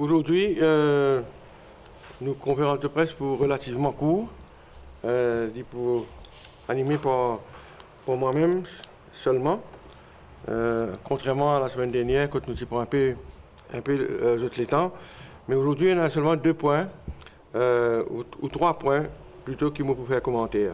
Aujourd'hui, nous conférence de presse pour relativement court, pour animé par moi-même seulement, contrairement à la semaine dernière, quand nous y prenons un peu les temps. Mais aujourd'hui, on a seulement 2 points, ou 3 points, plutôt qui me pour faire commentaire.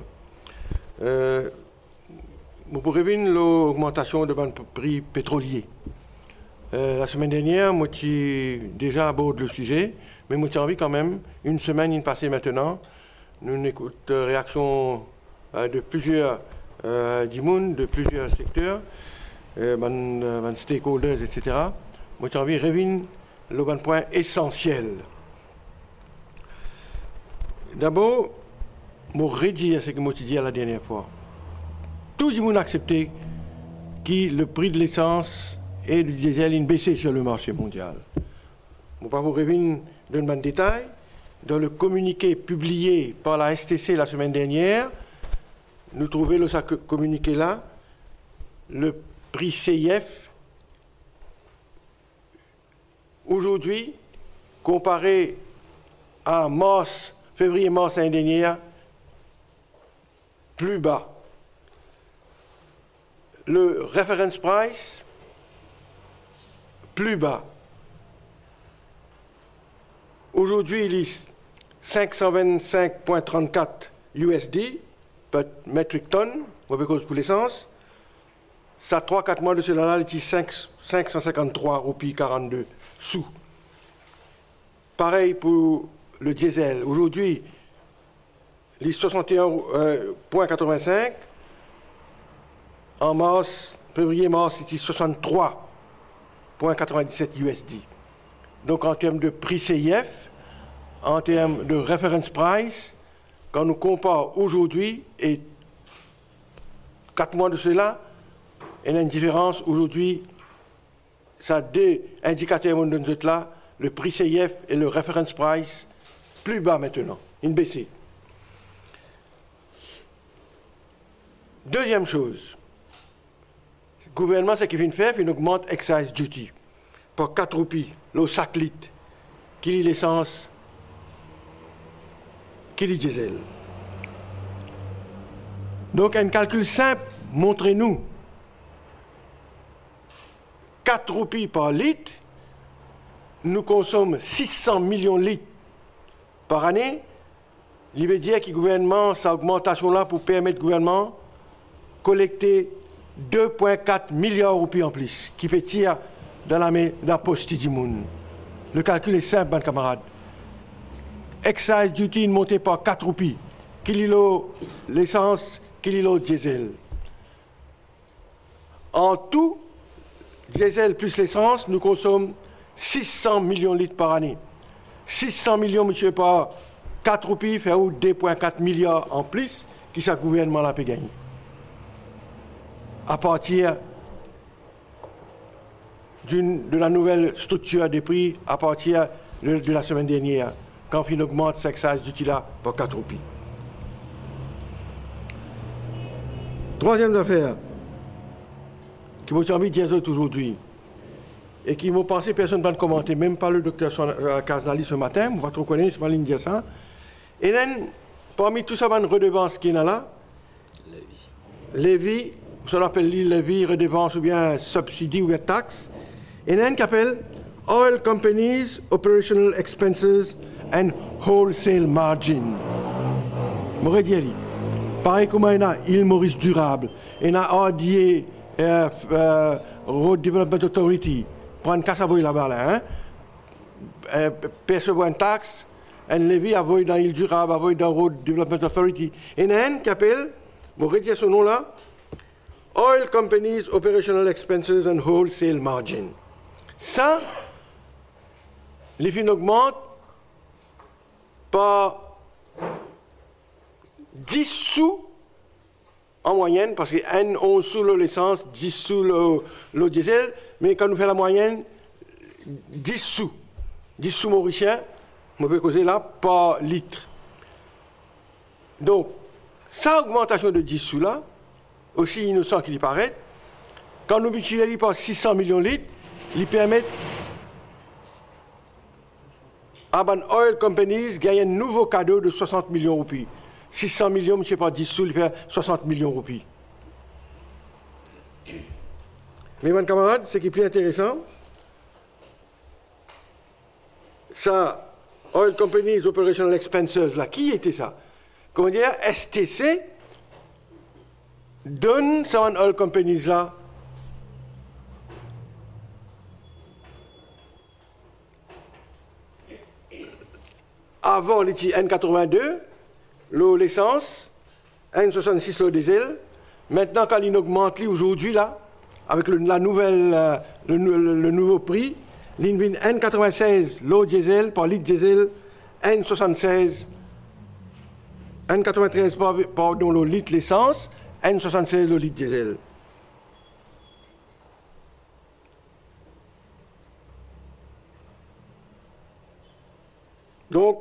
Vous pourrez voir l'augmentation de prix pétrolier. La semaine dernière, moi, j'ai déjà abordé le sujet, mais moi, j'ai envie quand même, une semaine passée maintenant, nous écoutons réaction de plusieurs de plusieurs secteurs, stakeholders, etc. Moi, j'ai envie de revenir le point essentiel. D'abord, je redire ce que je dit la dernière fois. Tout le monde a accepté que le prix de l'essence et du diesel a baissé sur le marché mondial. Je ne vais pas vous revenir dans le détail. Dans le communiqué publié par la STC la semaine dernière, nous trouvons dans ce communiqué-là le prix CIF aujourd'hui, comparé à février-mars l'année dernière, plus bas. Le reference price, plus bas. Aujourd'hui, il est 525,34 USD per metric ton, pour l'essence. Ça, 3-4 mois de cela, il est 553 roupies 42 sous. Pareil pour le diesel. Aujourd'hui, il est 61,85. En février-mars, il est 63,97 USD. Donc, en termes de prix CIF, en termes de reference price, quand nous comparons aujourd'hui et 4 mois de cela, il y a une différence. Aujourd'hui, ça a 2 indicateurs là, le prix CIF et le reference price, plus bas maintenant, une baissée. Deuxième chose, le gouvernement, ce qu'il vient de faire, il augmente excise duty pour 4 roupies, le chaque litre, qui est l'essence, qui est le diesel. Donc, un calcul simple, montrez-nous 4 roupies par litre, nous consommons 600 millions de litres par année. Il veut dire que le gouvernement, cette augmentation-là, pour permettre au gouvernement de collecter 2,4 milliards de roupies en plus, qui peut tirer dans la poche du monde. Le calcul est simple, mes camarades. Excise duty monté par 4 roupies. Qui est l'essence, qui est le diesel. En tout, diesel plus l'essence, nous consommons 600 millions de litres par année. 600 millions, monsieur, par 4 roupies, fait 2,4 milliards en plus, qui ce gouvernement l'a pu gagner. À partir de la nouvelle structure des prix, à partir de la semaine dernière, quand il augmente cette excise duty là par 4 roupies. Troisième affaire, qui m'a envie de dire aujourd'hui, et qui m'ont pensé, personne ne va commenter, même pas le docteur Kaznali ce matin, on va trop connaître, c'est pas ligne dire ça. Et là, parmi tout ça, il y a une redevance qui est là. Lévi, ça l'appelle lévi, redevance ou bien subsidy ou bien taxe. Et là, qui appelle Oil Companies Operational Expenses and Wholesale Margin. M'aurait dit, pareil comme il y a Île Maurice Durable, il y a RDA, Road Development Authority, pour une casse à boy là-bas, là, percevoir une taxe, un levy à voyer dans l'île durable, à voyer dans Road Development Authority. Et il y a un qui appelle, vous retirez ce nom-là, Oil Companies Operational Expenses and Wholesale Margin. Ça, les fins augmentent par 10 sous en moyenne, parce que 11 sous l'essence, 10 sous le diesel, mais quand nous faisons la moyenne, 10 sous. 10 sous mauriciens, on peut causer là par litre. Donc, cette augmentation de 10 sous là, aussi innocent qu'il y paraît, quand nous multiplions par 600 millions de litres, ils permettent Aban Oil Companies gagne un nouveau cadeau de 60 millions de roupies. 600 millions, je ne sais pas, 10 sous, il fait 60 millions de roupies. Mais mes camarades, ce qui est plus intéressant, ça, Oil Companies Operational Expenses, là, qui était ça? Comment dire, STC donne ça Oil Companies là avant les N82, l'essence, N66 le diesel. Maintenant, quand il augmente aujourd'hui, là, avec le nouveau prix, l'Invin N96 l'eau diesel par litre diesel, N76, N93 pardon, le litre l'essence, N76 le litre diesel. Donc,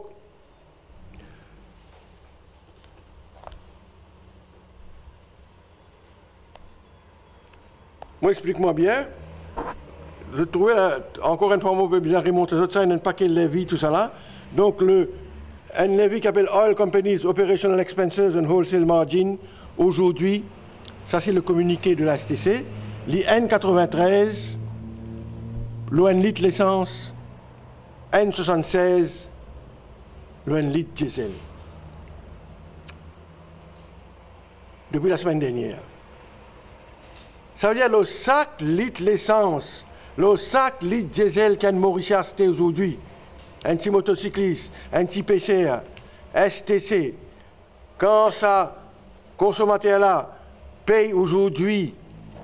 moi, explique-moi bien. Je trouvais, encore une fois, moi, bien remonter ça, il y a un paquet de levies, tout ça là. Donc, un levy qui s'appelle Oil Companies Operational Expenses and Wholesale Margin, aujourd'hui, ça c'est le communiqué de la STC, l'N93, l'ON litre l'essence, N76, l'ON litre diesel. Depuis la semaine dernière. Ça veut dire le sac litre l'essence, le sac litre diesel qu'un Mauricie a acheté aujourd'hui, un petit motocycliste, un petit PCR, STC, quand ça, consommateur-là, paye aujourd'hui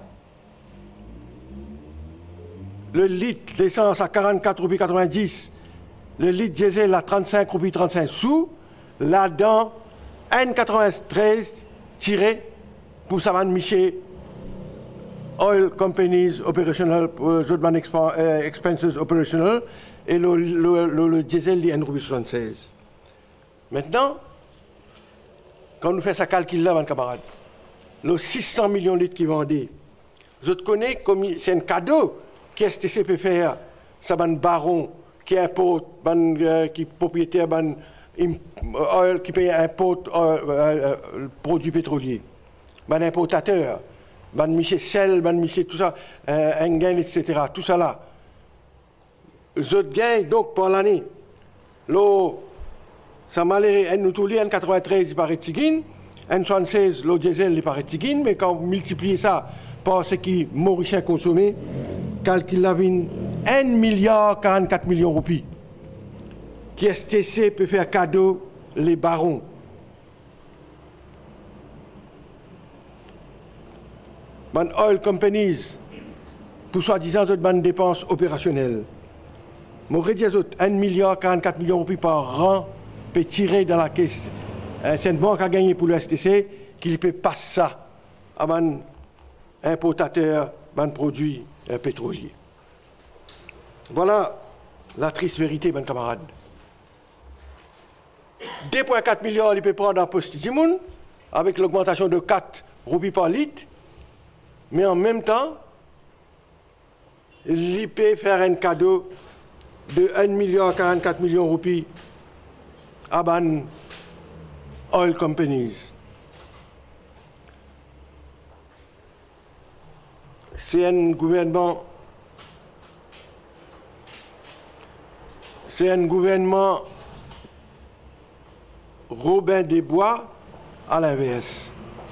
le litre d'essence à 44,90 roupies, le litre diesel à 35,35 roupies, là-dedans, N93 tiré pour ça Michel Oil Companies Operational Expenses Operational et le diesel de N76. Maintenant, quand nous faisons ce calcul-là, mes camarades, les 600 millions de litres qui vendent, je te connais comme c'est un cadeau que STC peut faire, ça un baron qui importe, qui est propriétaire oil, qui paye importe produits pétroliers, un importateur. Ban Michel Sel, ban Michel tout ça, Engen, etc. Tout ça là. Je gagne donc pour l'année. Ça m'a l'air, nous tous les N93, il paraît Tigin, N76, le diesel, il paraît Tigin, mais quand vous multipliez ça par ce qui Mauricien consommé, calcule la vie 1 milliard 44 millions de roupies. Qui STC peut faire cadeau les barons. Man Oil Companies, pour soi-disant de dépenses opérationnelles. Moi, je dis 1 milliard 44 millions de roupies par an peut tirer dans la caisse. C'est une banque à gagner pour le STC qui peut passer ça à un importateur de produits pétroliers. Voilà la triste vérité, mes camarades. 2,4 milliards, il peut prendre en poste du monde avec l'augmentation de 4 roupies par litre. Mais en même temps, il peut faire un cadeau de 1 milliard 44 millions de roupies à Ban Oil Companies. C'est un gouvernement Robin des Bois à l'inverse.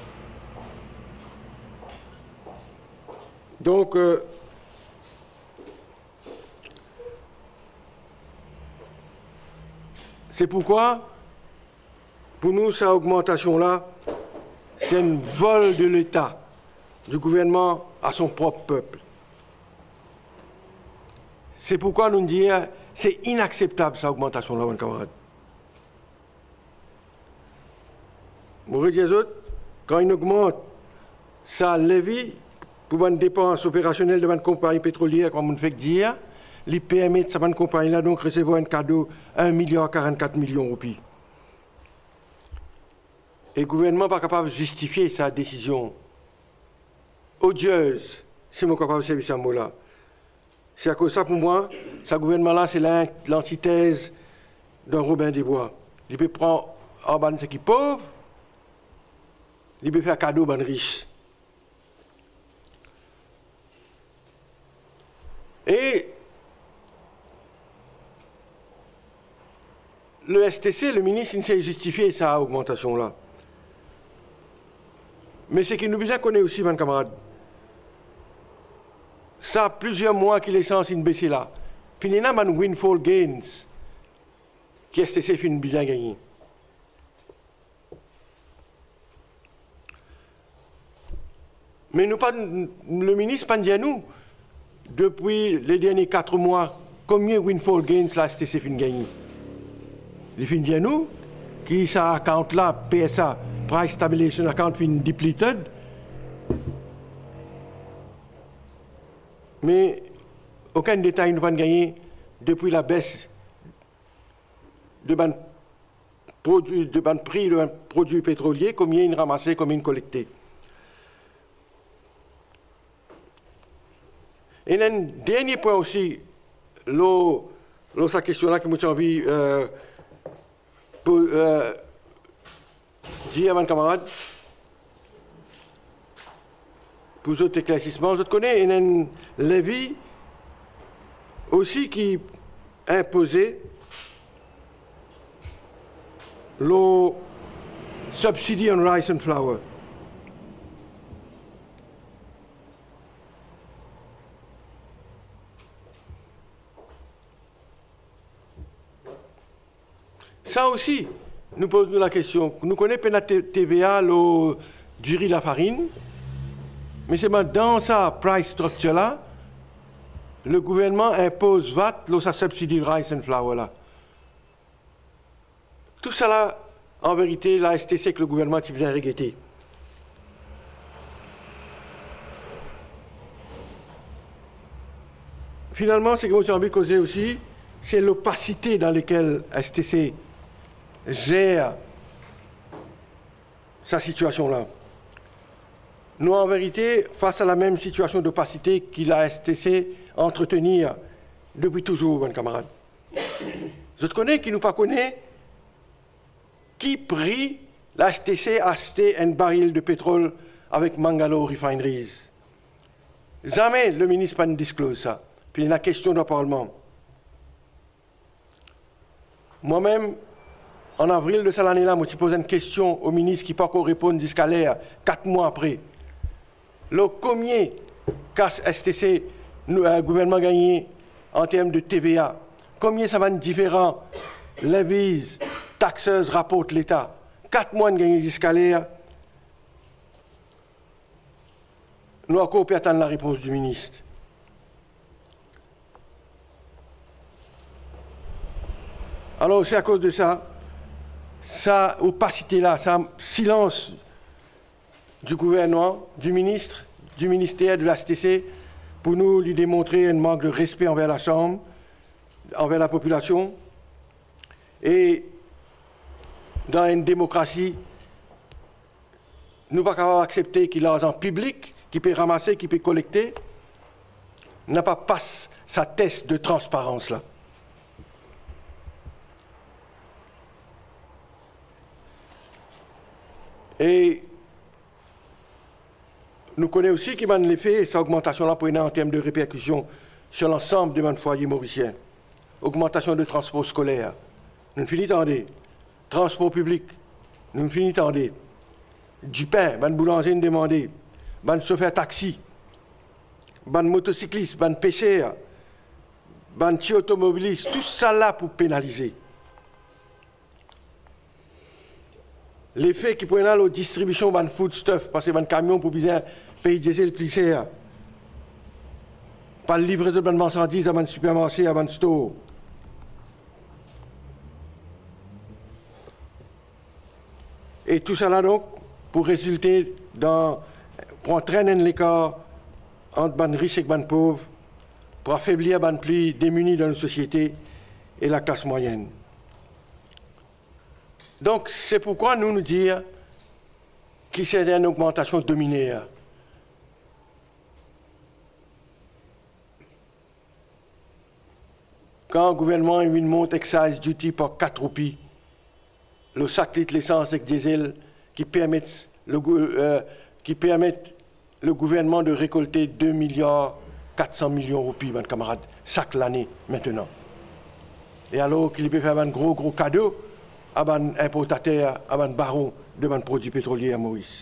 Donc, c'est pourquoi, pour nous, cette augmentation-là, c'est un vol de l'État, du gouvernement à son propre peuple. C'est pourquoi nous disons, c'est inacceptable, cette augmentation-là, mes camarades. Vous dis aux autres, quand il augmente sa levée, pour une dépense opérationnelle de une compagnie pétrolière, comme on fait dire, les permet de cette compagnie-là donc recevoir un cadeau 1 milliard 44 millions de roupies. Et le gouvernement n'est pas capable de justifier sa décision odieuse, si je capable de servir ce mot-là. C'est à cause de ça, pour moi, ce gouvernement-là, c'est l'antithèse d'un Robin des Bois. Il peut prendre en ban ceux qui pauvres, il peut faire cadeau ban riche. Et le STC, le ministre, il s'est justifié sa augmentation-là. Mais ce qui nous besoin connaître aussi, mes camarades, ça plusieurs mois qu'il est censé baisser là. Puis il y a un windfall gains qui STC fait bien gagner. Mais nous pas, le ministre pas dit à nous, depuis les derniers 4 mois, combien windfall gains la STC fin gagner. Il fin dit à nous, qui ça account là, PSA, Price Stabilization Account fin depleted. Mais aucun détail ne va gagner depuis la baisse de ban prix de produits pétroliers, combien ils ramassaient, combien ils collectaient. Et un dernier point aussi, sa question-là que j'ai envie pour dire à mes camarades, pour d'autres éclaircissements, je connais un levy aussi qui imposait le subsidy on rice and flour. Ça aussi, nous posons la question. Nous connaissons la TVA, du riz, la farine, mais c'est dans sa price structure-là, le gouvernement impose VAT, sa subsidy rice and flour là. Tout ça là, en vérité, la STC que le gouvernement qui vient regretter. Finalement, ce que j'ai envie de causer aussi, c'est l'opacité dans laquelle STC gère sa situation-là. Nous, en vérité, face à la même situation d'opacité qu'il a STC entretenir depuis toujours, mes camarades. Je te connais, qui nous pas connaît, qui prie la STC acheter un baril de pétrole avec Mangalore Refineries. Jamais le ministre pas disclose ça. Puis la question du Parlement. Moi-même, en avril de cette année-là, je posé une question au ministre qui n'a pas encore répondu jusqu'à l'air, 4 mois après. Le combien casse STC, le gouvernement gagné en termes de TVA? Combien ça va être différent? Levies, taxeuses, rapportent l'État. 4 mois de gagné jusqu'à l'air. Nous avons encore pu attendre la réponse du ministre. Alors, c'est à cause de ça, sa opacité-là, sa silence du gouvernement, du ministre, du ministère, de la STC, pour nous lui démontrer un manque de respect envers la Chambre, envers la population. Et dans une démocratie, nous ne pouvons pas accepter qu'il y ait l'argent public, qui peut ramasser, qui peut collecter, n'a pas passé sa test de transparence là. Et nous connaissons aussi qu'il y a l'effet, cette augmentation-là pour en termes de répercussions sur l'ensemble des foyers mauriciens. Augmentation de transport scolaire. Nous ne finissons pas. Transport public. Nous ne finissons pas. Du pain, ban boulanger demandé. Ban chauffeur taxi. Ban motocycliste, ban pêcheur. Ban automobiliste. Tout ça là pour pénaliser. L'effet qui prend là la distribution de foodstuff, parce que les camions pour bien payer diesel plus cher. Pas le livraison de marchandises à un supermarché, à un store. Et tout ça là donc, pour résulter pour entraîner l'écart entre les riches et les pauvres, pour affaiblir les plus démunis dans nos sociétés et la classe moyenne. Donc, c'est pourquoi nous disons qu'il c'est une augmentation dominée. quand le gouvernement a une monte excise duty par 4 roupies, le sac litre l'essence avec diesel qui permettent le gouvernement de récolter 2 milliards 400 millions de roupies, mes camarades, chaque l'année maintenant. Et alors qu'il peut faire un gros cadeau à un importateur, à un baron de produits pétroliers à Maurice.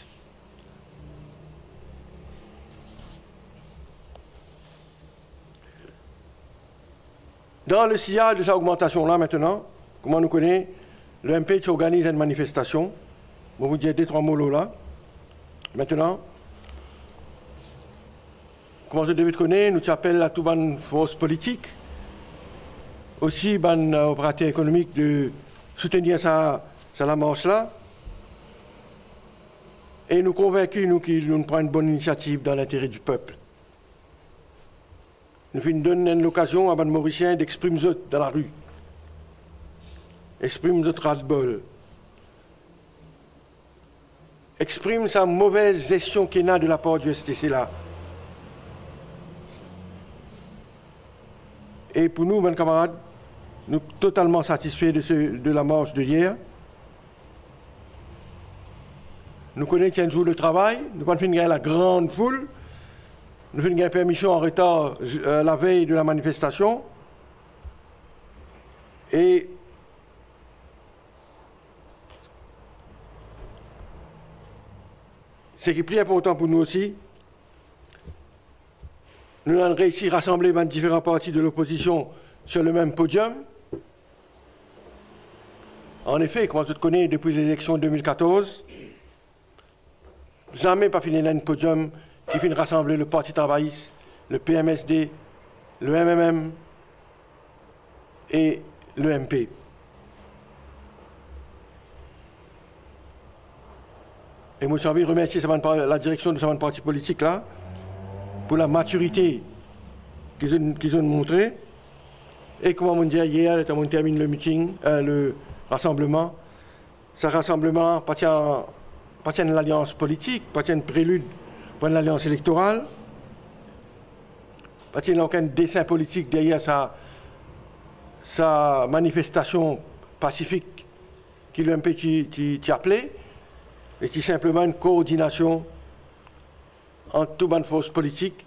Dans le sillage de cette augmentation-là maintenant, comment nous connaissons, le MP organise une manifestation. Je vais vous dire 2-3 mots là. Maintenant, comment je devais connaître, nous appelons à toute une force politique, aussi un opérateur économique de soutenir la marche là. Et nous convaincus nous qu'il prend une bonne initiative dans l'intérêt du peuple. Nous donnons l'occasion à les Mauriciens d'exprimer dans la rue. Exprime notre ras-le-bol. Exprime sa mauvaise gestion qu'il y a de la part du STC là. Et pour nous, mes camarades, nous sommes totalement satisfaits de la marche de hier. Nous connaissons un jour de travail, nous avons fini la grande foule, nous avons une permission en retard la veille de la manifestation. Et ce qui est plus important pour nous aussi, nous avons réussi à rassembler les différents partis de l'opposition sur le même podium. En effet, comme tu connais, depuis les élections 2014, jamais pas fini un podium qui finit rassembler le Parti travailliste, le PMSD, le MMM et le MP. Et moi, j'ai envie de remercier la direction de ce parti politique là pour la maturité qu'ils ont montrée. Et comme on dit hier, on termine le meeting, le rassemblement. Ce rassemblement pas tient l'alliance politique, pas tient prélude pour l'alliance électorale, pas tient aucun dessein politique derrière sa manifestation pacifique qui lui a un petit appelé, et c'est simplement une coordination entre toutes les forces politiques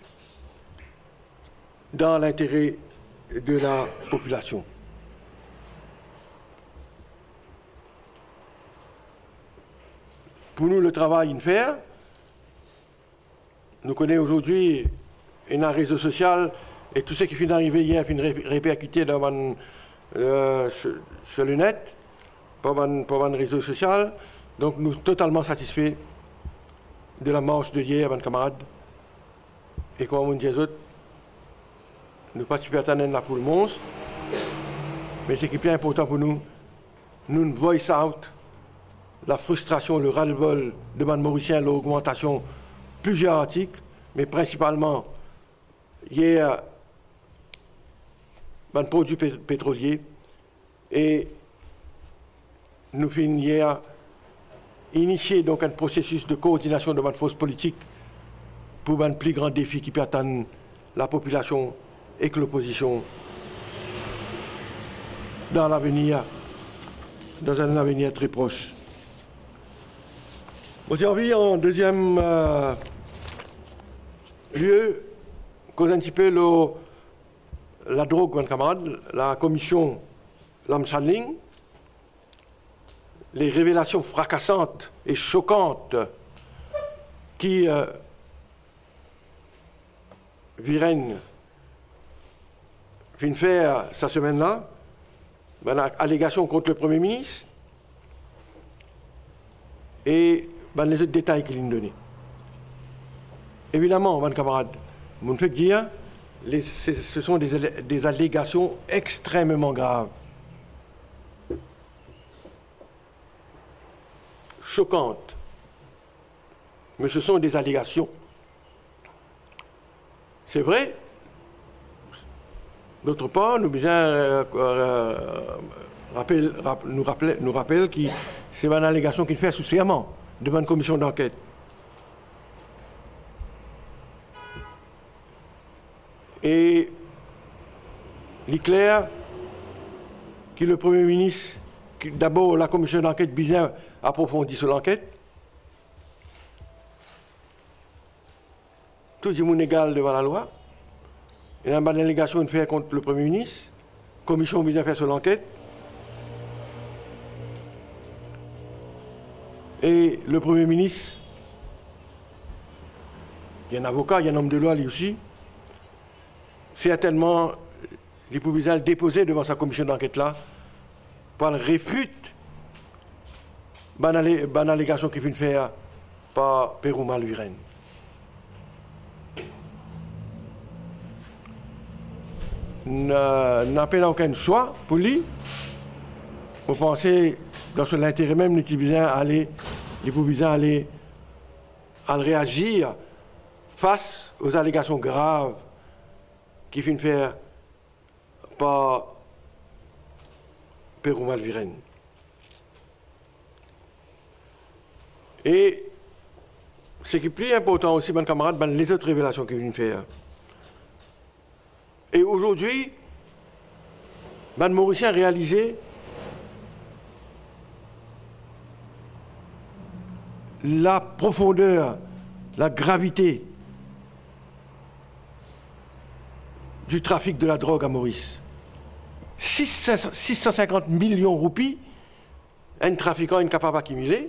dans l'intérêt de la population. Pour nous, le travail à faire, nous connaissons aujourd'hui un réseau social et tout ce qui finit d'arriver hier finit répercuté sur le net, par un réseau social. Donc nous sommes totalement satisfaits de la marche de hier, mes camarades. Et comme on dit aux autres, nous participons à la foule monstre. Mais ce qui est plus important pour nous, nous voice out la frustration, le ras-le-bol de Mme Mauricien, l'augmentation, plusieurs articles, mais principalement hier, un produit pétrolier. Et nous finissons hier initier donc un processus de coordination de notre force politique pour un plus grand défi qui peut atteindre la population et que l'opposition dans l'avenir, dans un avenir très proche. J'ai envie, en deuxième lieu, cause un petit peu la drogue, mon camarade, la commission Lamchanling, les révélations fracassantes et choquantes qui Viren vient faire cette semaine-là, une allégation contre le Premier ministre et les autres détails qu'il nous donnait. Évidemment, mes camarades, je me fais dire, ce sont des allégations extrêmement graves, choquantes, mais ce sont des allégations. C'est vrai. D'autre part, nous rappelle que c'est une allégation qu'il fait sous serment devant une commission d'enquête. Et il est clair que le Premier ministre, d'abord la commission d'enquête bien approfondie sur l'enquête. Tout le monde est égal devant la loi. Il y a une délégation de faire contre le Premier ministre, commission bien faire sur l'enquête. Et le Premier ministre, il y a un avocat, il y a un homme de loi lui aussi, certainement, il pouvait le déposer devant sa commission d'enquête là, par le réfute, une allégation qui vient faire par Péroumal Viren. N'a pas aucun choix pour lui. Vous pensez, dans son intérêt même, il pouvait aller à réagir face aux allégations graves qui viennent faire par Péroumal Viren. Et ce qui est plus important aussi, mes camarades, les autres révélations qu'ils viennent faire. Et aujourd'hui, Mauricien a réalisé la profondeur, la gravité du trafic de la drogue à Maurice. 650 millions de roupies, un trafiquant incapable d'accumuler.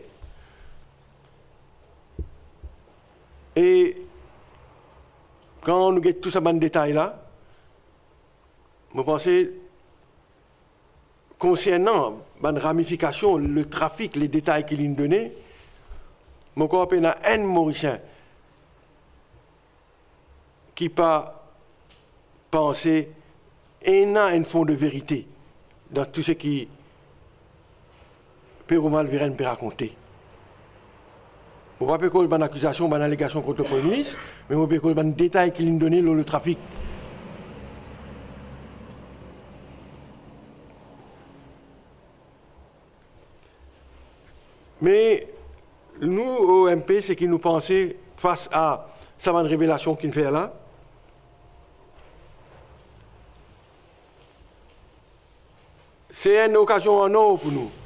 Et quand nous avons tout ce détail là, je pense concernant la ramification, le trafic, les détails qu'il nous donnait, je pense qu'il y a un Mauricien qui pas pensé et a un fond de vérité dans tout ce qui Péroumal Viren peut raconter. Je ne sais pas une accusation, une allégation contre le Premier ministre, mais je ne sais pas un détail qu'il nous donnait sur le trafic. Mais nous, au MP, c'est qu'ils nous pensaient, face à cette révélation qu'il fait là, c'est une occasion en or pour nous.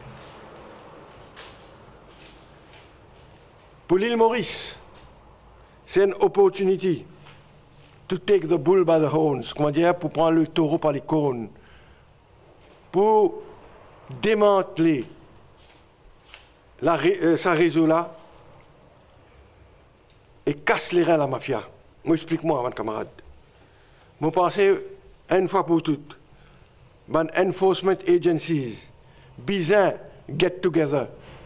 Pour l'île Maurice, c'est une opportunité to take the bull by the horns, comment dire, pour prendre le taureau par les cornes, pour démanteler ce réseau-là et casse les reins à la mafia. Moi, explique-moi, mon camarade. Je pense, une fois pour toutes, les enforcement agencies, besoin get together,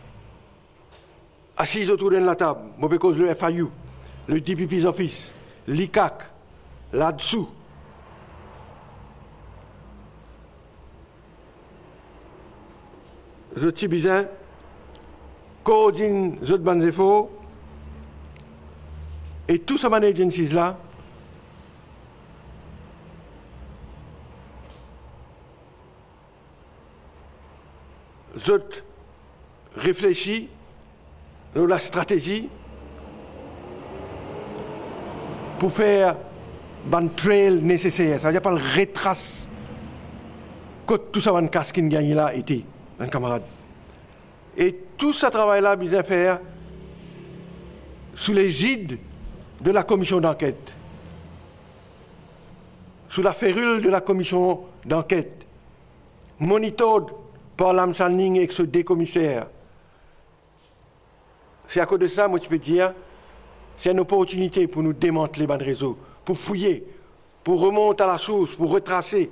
assis autour de la table, parce que le FIU, le DPP's Office, l'ICAC, là-dessous, je suis besoin coordine les autres efforts et tout ce management agencies là réfléchissent sur la stratégie pour faire un trail nécessaire. Ça veut dire pas le retrace que tout ça van casse qui gagne là été, un camarade. Et tout ce travail-là, bien faire sous l'égide de la commission d'enquête, sous la férule de la commission d'enquête, monitoré par l'Amsalning et ce décommissaire. C'est à cause de ça, moi, je peux dire, c'est une opportunité pour nous démanteler le réseau, pour fouiller, pour remonter à la source, pour retracer,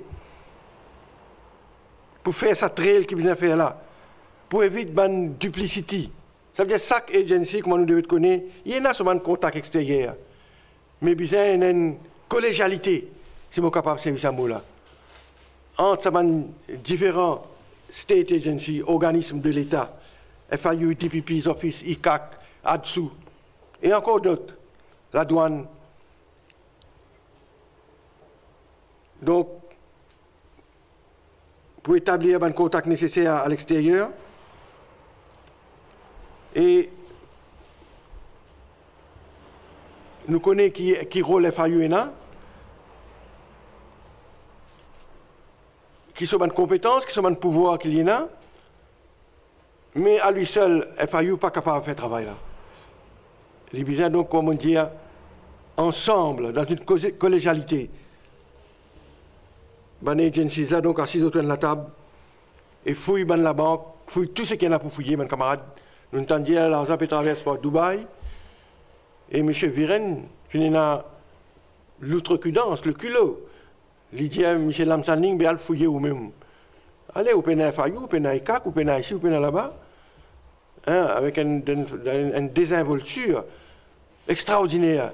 pour faire sa trail qui vient faire là. Pour éviter la duplicité. Ça veut dire que chaque agency, comme nous devons connaître, il y a un contact extérieur. Mais il y a une collégialité, si nous sommes capables de servir ce mot-là. Entre les différents state agencies, organismes de l'État, FIU, DPP's Office, ICAC, ADSU, et encore d'autres, la douane. Donc, pour établir un contact nécessaire à l'extérieur, et nous connaissons qui rôle FIU est là, qui sont bonnes compétences, qui sont bonnes pouvoirs qu'il y en a, mais à lui seul, FAU n'est pas capable de faire ce travail là. Les besoin donc, comme on dit, ensemble, dans une collégialité. Les agencies là, donc assis autour de la table, et fouillent la banque, fouillent tout ce qu'il y en a pour fouiller, mes camarades. Nous entendons dire l'argent peut traverser par Dubaï, et M. Viren, il a l'outrecuidance, le culot. Il dit à M. Lamsaning, il fouiller ou même. Allez, ou peine à FAU, ou peine à ICAC, ou peine à ici, ou peine à là-bas, avec une désinvolture extraordinaire.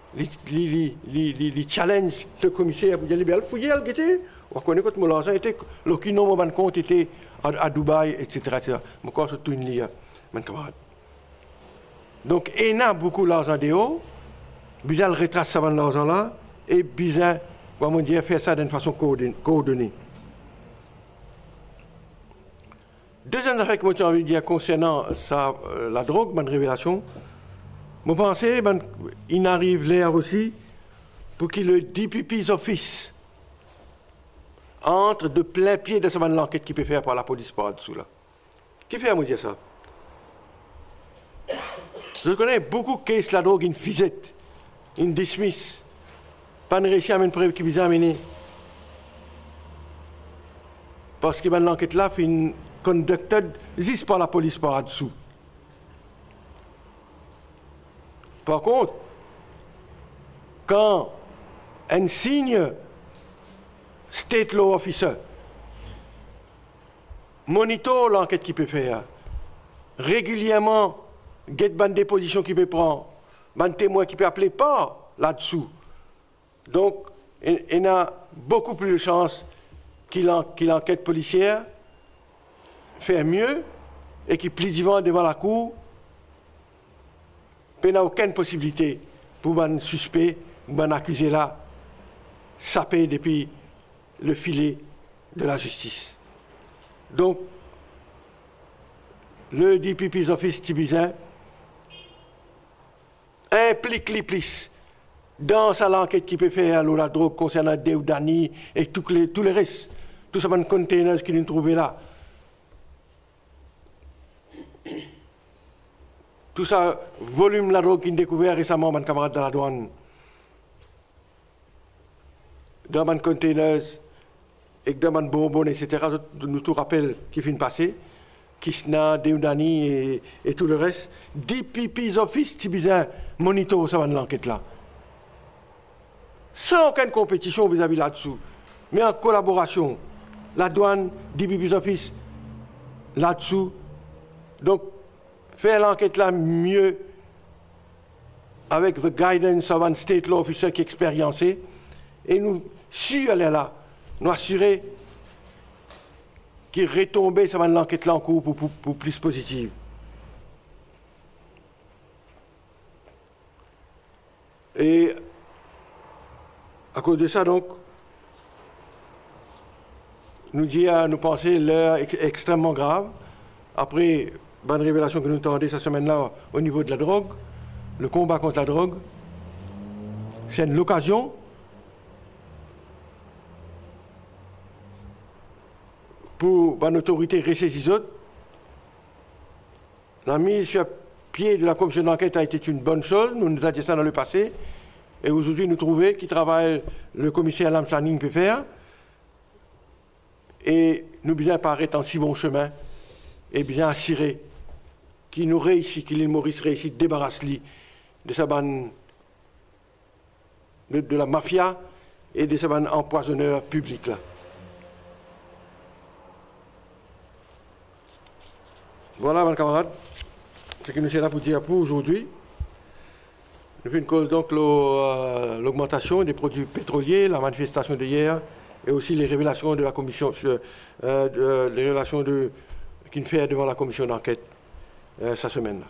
Les challenge le commissaire pour dire fouiller al gete on connaît que mon argent était le qui non mon compte était à Dubaï etc. mon corps surtout une lia mon camarade donc il y a beaucoup l'argent de haut bizarre retrace ça l'argent là et bizarre comment dire faire ça d'une façon coordonnée. Deuxième affaire que j'ai envie de dire concernant ça, la drogue, ma révélation. Je pense qu'il arrive l'air aussi pour que le DPP's Office entre de plein pied de l'enquête qui peut faire par la police par dessous là. Qui fait à me dire ça? Je connais beaucoup de cases la drogue, une fisette, une dismiss, pas de réussi à une preuve qui vous a amené. Parce que l'enquête là fait une conducted juste par la police par dessous. Par contre, quand un signe state law officer monitor l'enquête qu'il peut faire, régulièrement, get ban déposition qu'il peut prendre, ban témoin qui peut appeler pas là-dessous. Donc, il a beaucoup plus de chances qu'il enquête policière fait mieux et qu'il plus vivant devant la cour. Il n'y a aucune possibilité pour un suspect ou un accusé là saper depuis le filet de la justice. Donc, le DPP's Office Tibizin implique les polices dans l'enquête qui peut faire la drogue concernant Deoudani et tous les restes, tous ces containers qu'ils ont trouvés là. Tout ça, volume la drogue qu'ils ont découvert récemment, mon camarade de la douane, dans mon containers, et dans mon bonbon, etc., nous tout rappelle qui finit passer, Kishna, Deoudani et tout le reste. DPP's Office, Tibizin, monitor ça, l'enquête là. Sans aucune compétition vis-à-vis là-dessous, mais en collaboration. La douane, DPP's Office, là-dessous. Donc, faire l'enquête là mieux avec the guidance of un state law officer qui est expériencé et nous, si elle est là, nous assurer qu'il retombe sur l'enquête là en cours pour plus positive. Et à cause de ça, donc, nous pensons l'heure extrêmement grave. Après, bonne révélation que nous entendons cette semaine-là au niveau de la drogue, le combat contre la drogue, c'est l'occasion pour une autorité ressaisir. La mise sur pied de la commission d'enquête a été une bonne chose, nous avons dit ça dans le passé, et aujourd'hui nous trouvons qu'il travaille le commissaire Lamsaning peut faire, et nous bien paraître en si bon chemin, et bien assurer qu'il nous réussit, qu'il l'île Maurice réussit, débarrasse-lui de sa bande de la mafia et de sa bande empoisonneur public là. Voilà, mes camarades, ce que nous sommes là pour dire pour aujourd'hui. Depuis une cause donc l'augmentation des produits pétroliers, la manifestation d'hier et aussi les révélations de la commission sur les révélations qu'il fait devant la commission d'enquête cette semaine-là.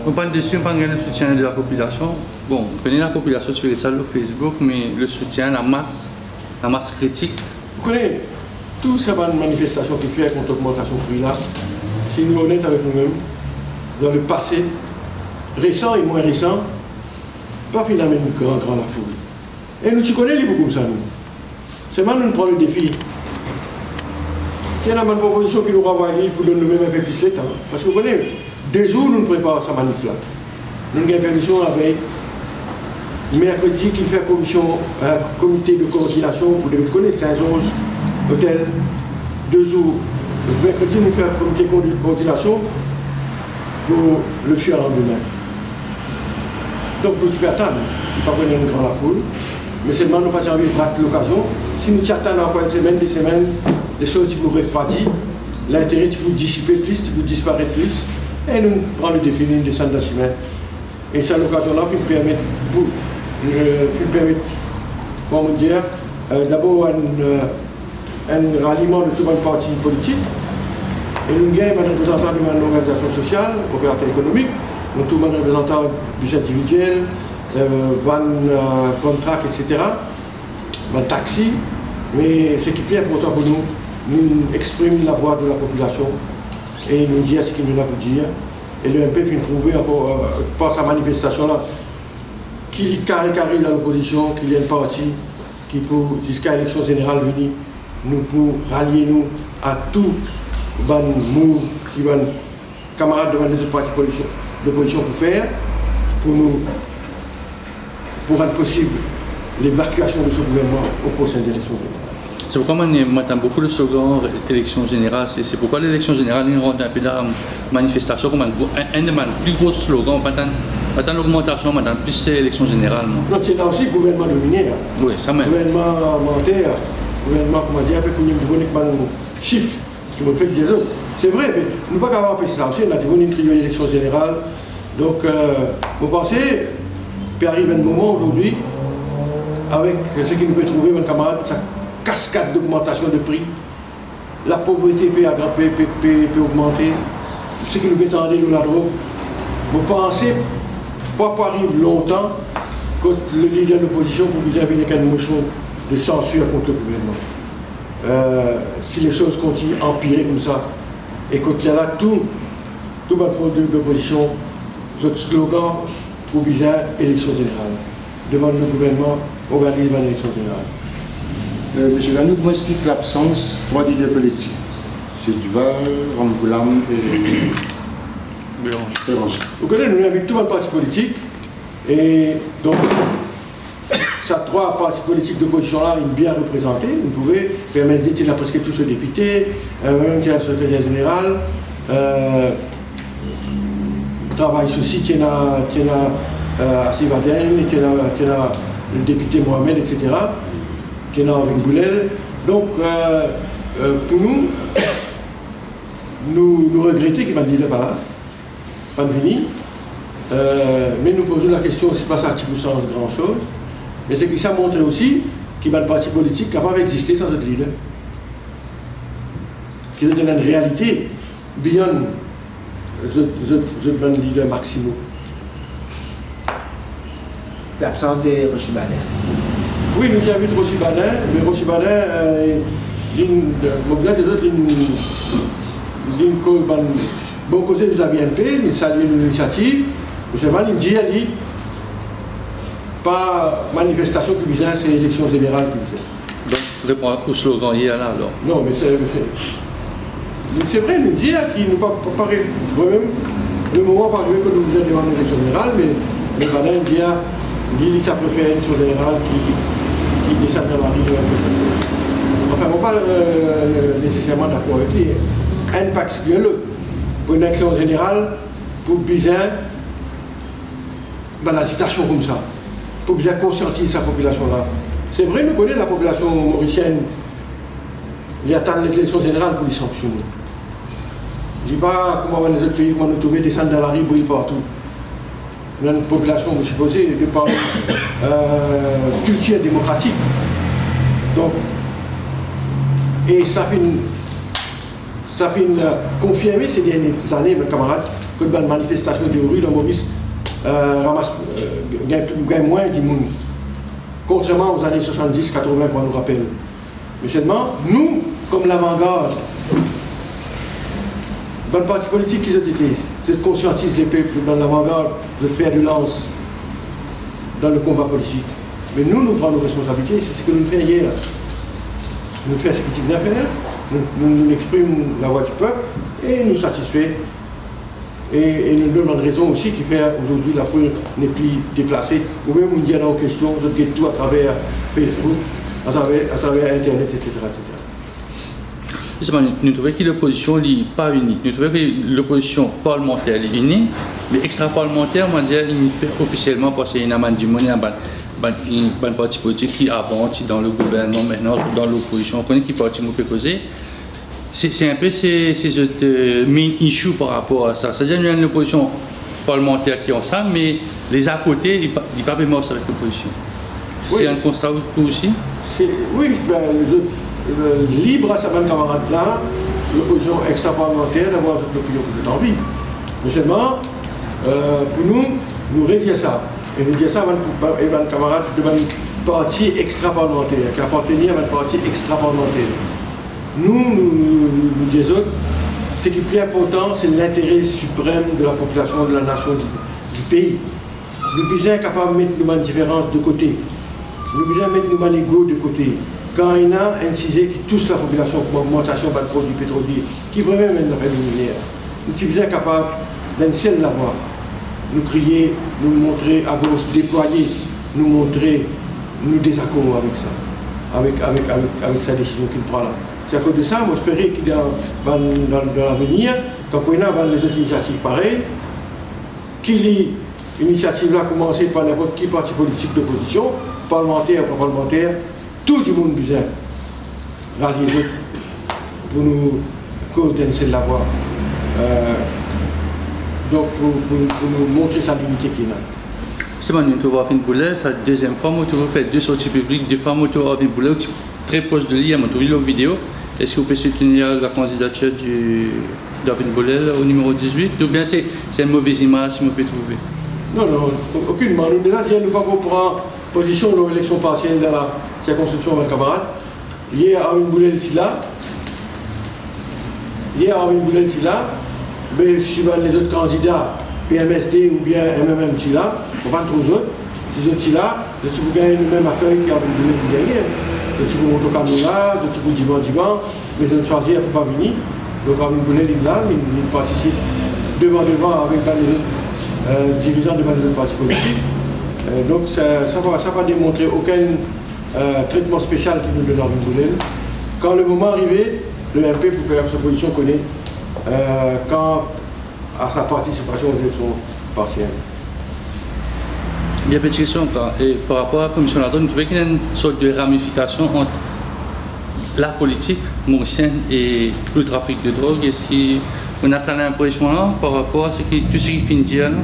On parle dessus, on parle du soutien de la population. Bon, on connaît la population sur les salles de Facebook, mais le soutien, la masse critique. Vous connaissez, toutes ces manifestations qui font contre l'augmentation du prix là, si nous sommes honnêtes avec nous-mêmes, dans le passé, récent et moins récent, pas finalement grand la foule. Et nous, tu connais les beaucoup comme ça, nous. C'est maintenant nous prenons le défi. C'est la bonne proposition qui nous renvoie pour donner nous-mêmes un peu plus de temps. Parce que vous connaissez, 2 jours nous préparons sa manif là. Nous avons permission la veille. Mercredi, qui fait comité de coordination pour les connaître, Saint-Georges, hôtel, 2 jours. Le mercredi, nous faisons comité de coordination pour le fuir lendemain. Donc nous devons attendre, il ne faut pas une grande la foule, mais seulement nous n'avons pas envie de rater l'occasion. Si nous attendons encore une semaine, des semaines, les choses vont refroidir, l'intérêt va dissiper plus, va disparaître plus, et nous prenons le défi de descendre dans le chemin. Et c'est l'occasion-là qui nous permet, comment dire, d'abord un ralliement de tout le parti politique. Et nous avons un représentant de mon organisation sociale, opérateur économique, nous avons un représentant du individuel, contract, etc., van taxi. Mais ce qui est plus important pour nous, nous exprimons la voix de la population et nous disons ce qu'il nous a pour dire. Et le MP peut prouver encore par sa manifestation-là qu'il est carré dans l'opposition, qu'il y a une partie qui, jusqu'à l'élection générale venue, nous pour rallier nous à tout les mouvements qui vont camarades de les autres partis d'opposition pour faire, pour rendre possible l'évacuation de ce gouvernement au prochain élection générale. C'est pourquoi on entend beaucoup le slogan élection générale. C'est pourquoi l'élection générale nous rend un peu la manifestation comme un des plus gros slogans. Pas l'augmentation, mais plus c'est l'élection générale. Donc c'est là aussi le gouvernement dominé. Oui, ça même. Gouvernement montaire, gouvernement, comment dire, avec un chiffre qui me fait des autres. C'est vrai, mais nous ne pouvons pas avoir un ça aussi. On a une élection générale. Donc, vous pensez, puis arrive un moment aujourd'hui, avec ce qui nous peut trouver, mon camarade, sa cascade d'augmentation de prix, la pauvreté peut augmenter, ce qui nous peut tendre nous la drogue. Vous pensez, pas arriver longtemps, que le leader de l'opposition pour vous venir avec une motion de censure contre le gouvernement. Si les choses continuent à empirer comme ça, et qu'il y a là tout votre front d'opposition, votre slogan pour bizarre élection générale. Demande le gouvernement, organise l'élection générale. Monsieur Ganou, comment explique l'absence de 3 leaders politiques? C'est Duval, Ramboulam et Béranger. Vous connaissez, nous invitons tout un parti politique, et donc, ces 3 partis politiques d'opposition-là, ils sont bien représentés. Vous pouvez permettre d'être presque tous les députés, même le secrétaire général. Travail aussi, il y a Asivaden, il y a le député Mohamed, etc. Il y a avec Boulel. Donc, pour nous regrettons qu'il m'a dit là, pas venir. Mais nous posons la question, c'est pas ça qui vous change grand-chose. Mais c'est que ça montre aussi qu'il y a un parti politique capable d'exister sans être leader. Qui est une réalité beyond le leader maximum. L'absence de Rochi Badin. Oui, nous invitons Rochi Badin, mais Rochi Badin, des autres, bon côté de la BNP, il salue l'initiative, mais seulement il dit, pas manifestation qui visait, c'est l'élection générale qui visait. Donc, répond au slogan hier là alors. Non, mais c'est vrai, nous dire qu'il ne pas paraît même le moment pas arrivé que nous faisons devant l'élection générale, mais voilà, il dit qu'il préfère l'élection générale qui descend dans la rue de manifestation. Enfin, on ne pas nécessairement d'accord avec lui. Un pacte qui est là, pour une élection générale, pour bien la situation comme ça. Pour bien conscientiser sa population-là. C'est vrai, nous connaissons la population mauricienne, il attend l'élection générale pour les sanctionner. Il ne dit pas comment les autres pays, comment nous trouver, descendre dans la rue, brûler partout. Nous avons une population, vous supposez, de par culture démocratique. Donc, et ça fait confirmer ces dernières années, mes camarades, que dans la manifestation de rue, dans Maurice, gagne moins du monde. Contrairement aux années 70-80 qu'on nous rappelle. Mais seulement, nous, comme l'avant-garde, dans le parti politique qui ont été, c'est de conscientiser les peuples dans l'avant-garde, de faire de lance dans le combat politique. Mais nous prenons nos responsabilités, c'est ce que nous faisons hier. Nous faisons ce que nous devons faire, nous exprimons la voix du peuple et nous satisfaisons. Et nous donnons une raison aussi qui fait aujourd'hui la foule n'est plus déplacée. Ou même on dit dans nos questions, je guette tout à travers Facebook, à travers Internet, etc. Justement, nous trouvons que l'opposition n'est pas unie. Nous trouvons que l'opposition parlementaire est unie, mais extra-parlementaire, on va dire, il fait officiellement parce qu'il y a un parti politique qui avance dans le gouvernement maintenant, dans l'opposition. On connaît qui parti nous peut causer. C'est un peu ces main issue par rapport à ça. C'est-à-dire qu'il y a une opposition parlementaire qui est ensemble, mais les à côté, ils ne sont pas bien morts avec l'opposition. Oui. C'est un constat aussi? Oui, libre à sa bonne camarade là, l'opposition extra-parlementaire d'avoir l'opinion que j'ai envie. Mais seulement, pour nous réduire ça. Et nous dire ça à un camarade de un parti extra-parlementaire, qui appartenait à un parti extra-parlementaire. Nous disons, ce qui est plus important, c'est l'intérêt suprême de la population, de la nation, du pays. Nous sommes capables de mettre nos différences de côté. Nous sommes mettre nos égaux de côté. Quand il y a un sujet qui touche la population, comme l'augmentation des produits pétroliers, qui peut même être luminaire, nous sommes capables d'un seul la voix. Nous crier, nous montrer à gauche, déployer, nous montrer nos désaccords avec ça, avec sa décision qu'il prend là. C'est à cause de ça, moi j'espérais qu'il y a dans l'avenir, quand on a les autres initiatives pareilles, qu'il y ait une initiative là commencée par n'importe qui parti politique d'opposition, parlementaire ou pas parlementaire, tout le monde besoin rallier pour nous coordonner la voie. Donc pour nous montrer sa limité qu'il y a. Justement, nous avons fait une boulette, c'est la deuxième fois, nous avons fait 2 sorties publiques, 2 fois, nous avons fait une boulette très proche de lui, nous avons vu la vidéo. Est-ce que vous pouvez soutenir la candidature de David Boulel au numéro 18 ou bien c'est une mauvaise image si vous pouvez trouver? Non, aucunement. Nous déjà nous ne pouvons pas prendre position dans l'élection partielle de la circonscription de mes camarades. Hier, David Boulel est là. Mais suivant les autres candidats, PMSD ou bien MMM est là, on va trouver autres. Ces autres là, si vous gagnez le même accueil qu'il y a David Boulel, vous gagnez. Si vous montez au caméra, si vous divan, mais on choisit, elle ne peut pas venir. Donc, David Boulel est là, il participe devant avec les autres dirigeants de les autres partis politiques. Donc, ça ne va démontrer aucun traitement spécial qui nous donne David Boulel. Quand le moment arrivé, le MP, pour faire sa position, connaît quant à sa participation aux élections partielles. Il y a une petite question et par rapport à la commission d'ordre, vous trouvez qu'il y a une sorte de ramification entre la politique mauricienne et le trafic de drogue? Est-ce qu'on a ça l'impression là par rapport à tout ce qui finit de dire?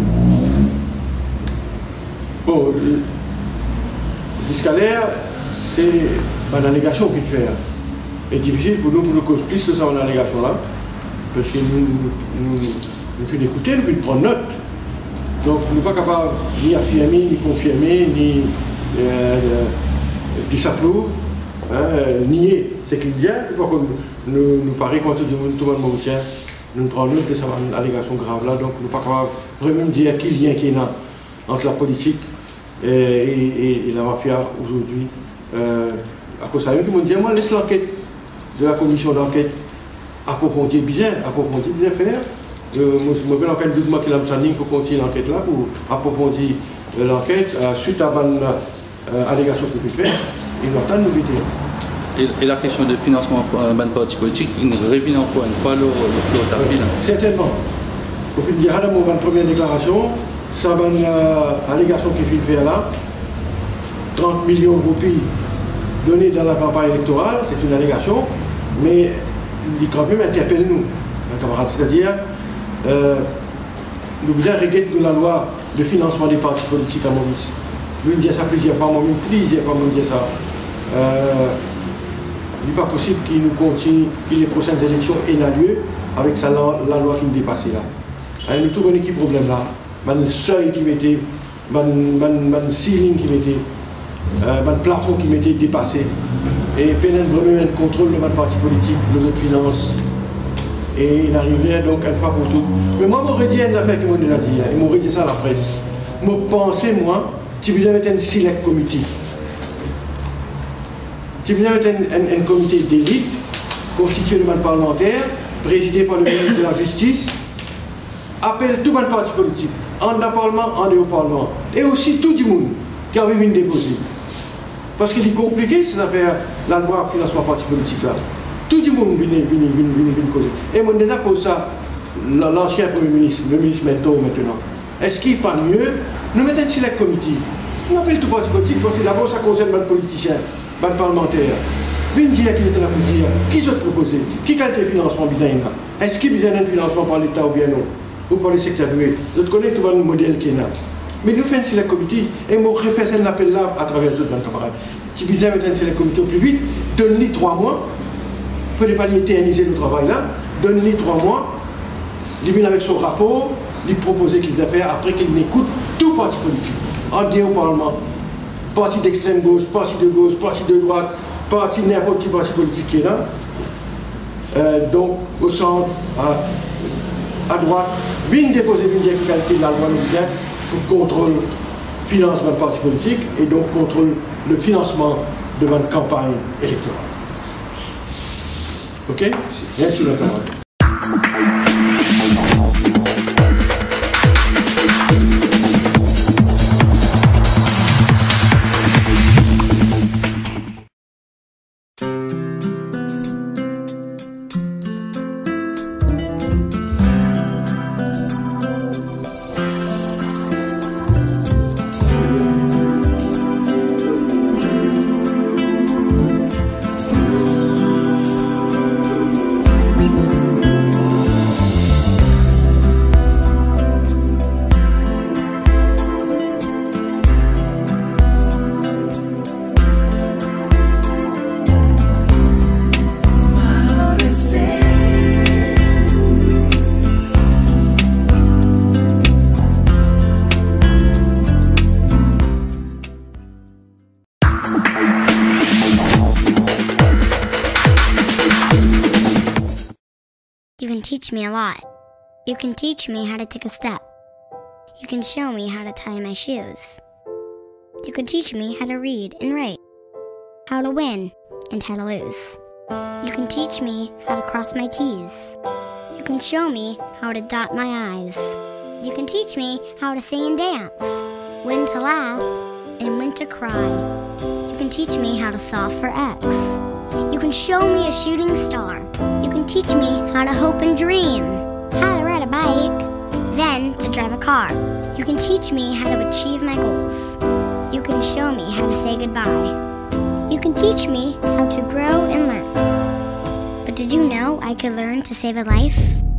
Bon, jusqu'à l'air, c'est une allégation qu'il fait. C'est difficile pour nous cause plus de ça en allégation là, parce que nous faisons écouter, nous faisons prendre note. Donc, nous ne sommes pas capables ni affirmer, ni confirmer, ni s'approuver, nier ce qu'il dit. Nous paraît quand tout le monde mauricien, nous prenons note de cette allégation grave là. Donc, nous ne sommes pas capables vraiment de dire qu'il y a un lien qu'il y a entre la politique et la mafia aujourd'hui. À cause de ça, ils m'ont dit, moi, laisse l'enquête de la commission d'enquête approfondir bien faire. Je vais l'enquête de moi qui l'a mis pour continuer l'enquête là, pour approfondir l'enquête suite à l'allégation que vous faites. Et nous attendons nous guetter. Et la question de financement d'un parti politique, il revient encore une fois le tapis là? Certainement. Donc il y a dans ma première déclaration, ça va une allégation qui vient faire là, 30 millions de roupies donnés dans la campagne électorale, c'est une allégation, mais il quand même interpelle nous, camarades, c'est-à-dire nous devons régler la loi de financement des partis politiques à Maurice. Nous disons ça plusieurs fois, moi-même plusieurs fois, nous disons ça. Il n'est pas possible qu'il nous continue, que les prochaines élections aient lieu avec la loi qui nous dépasse là. Nous trouvons un problème là. Le seuil qui mettait, le ceiling qui mettait, le plafond qui mettait dépassé. Et pénètre vraiment un contrôle de notre parti politique, de notre finance. Et il arriverait donc une fois pour tout. Mais moi, je redis une affaire qui m'a déjà dit, et je redis ça à la presse. Je pensais, moi, si vous avez un select committee, si vous avez un comité d'élite constitué de membres parlementaires, présidé par le ministre de la Justice, appelle tout le parti politique, en dans le Parlement, en dehors du Parlement, et aussi tout le monde qui a envie de déposer. Parce qu'il est compliqué, cette affaire, la loi financement parti politique là. Tout le monde vient causer. Et moi, déjà, pour ça, l'ancien Premier ministre, le ministre Mento maintenant, est-ce qu'il n'est pas mieux nous mettre un select committee? On appelle tout parti politique parce que d'abord, ça concerne les politiciens, les parlementaires. Une dire qui était là pour dire, qui s'est proposé, qui a été financement besoin là? Est-ce qu'il y a un financement par l'État ou bien non? Ou par le secteur privé? Je connais tout le modèle qui est là. Mais nous faisons un select committee et nous refaisons un appel là à travers d'autres camarades. Si vous avez un select committee au plus vite, donne-lui 3 mois. Vous ne pouvez pas éterniser le travail là. Donne-lui 3 mois. Il vient avec son rapport, il propose qu'il doit faire après qu'il écoute tout parti politique. En dehors au Parlement, parti d'extrême gauche, parti de droite, parti n'importe quel parti politique qui est là. Donc au centre, à droite, vient déposer une calcul de la loi militaire pour contrôle financement de parti politique et donc contrôle le financement de votre campagne électorale. Ok? Merci la parole. You can teach me a lot. You can teach me how to take a step. You can show me how to tie my shoes. You can teach me how to read and write, how to win and how to lose. You can teach me how to cross my T's. You can show me how to dot my I's. You can teach me how to sing and dance, when to laugh and when to cry. You can teach me how to solve for X. You can show me a shooting star. You can teach me how to hope and dream, how to ride a bike, then to drive a car. You can teach me how to achieve my goals. You can show me how to say goodbye. You can teach me how to grow and learn. But did you know I could learn to save a life?